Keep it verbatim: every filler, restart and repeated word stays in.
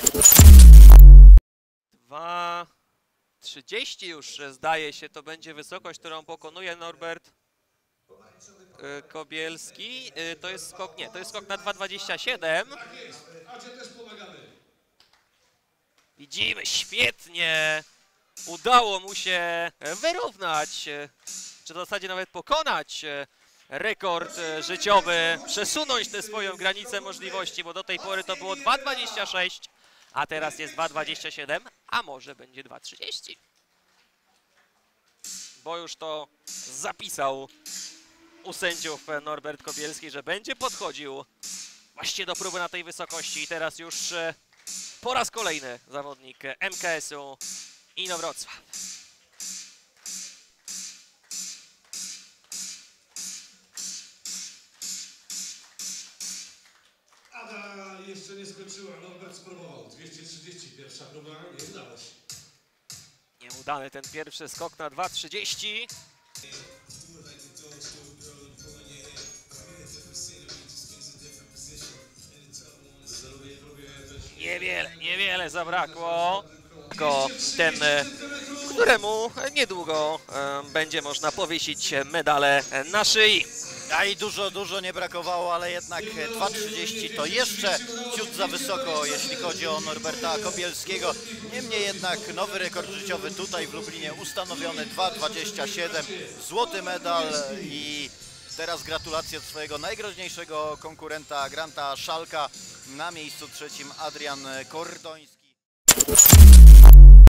dwa trzydzieści już zdaje się, to będzie wysokość, którą pokonuje Norbert Kobielski. To jest skok, nie, to jest skok na dwa dwadzieścia siedem. Widzimy, świetnie. Udało mu się wyrównać, czy w zasadzie nawet pokonać rekord życiowy, przesunąć tę swoją granicę możliwości, bo do tej pory to było dwa dwadzieścia sześć, a teraz jest dwa dwadzieścia siedem, a może będzie dwa trzydzieści. Bo już to zapisał u sędziów Norbert Kobielski, że będzie podchodził właśnie do próby na tej wysokości. I teraz już po raz kolejny zawodnik M K S-u Inowrocław. Ada jeszcze nie skończyła, Norbert spróbował. dwieście trzydzieści, pierwsza próba, nie udało się. Nieudany ten pierwszy skok na dwa trzydzieści. Niewiele, niewiele zabrakło. Tylko ten, któremu niedługo będzie można powiesić medale na szyi. A i dużo, dużo nie brakowało, ale jednak dwa trzydzieści to jeszcze ciut za wysoko, jeśli chodzi o Norberta Kobielskiego. Niemniej jednak nowy rekord życiowy tutaj w Lublinie ustanowiony, dwa dwadzieścia siedem, złoty medal i teraz gratulacje od swojego najgroźniejszego konkurenta Granta Szalka, na miejscu trzecim Adrian Kordoński.